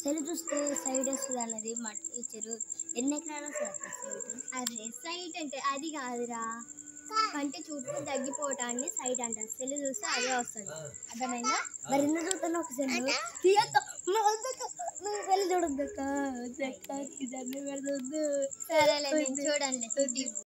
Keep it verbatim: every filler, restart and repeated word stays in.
Cell చూస్తే side వస్తుంది అన్నది మా టీచరు. ఎన్ని ఎకరాలు వస్తుంది సైట్? అరే సైట్ అంటే అది కాదురా, కంటి చూపు తగ్గిపోవటాన్ని సైట్ అంటారు. సెల్ చూస్తే అదే వస్తుంది, అర్థమైందా? మరి ఎందుకు చూస్తాను ఒక సెల్ తీయక్క నువ్వు వెళ్ళి చూడొద్దక్క. సరేలే, నేను చూడండి.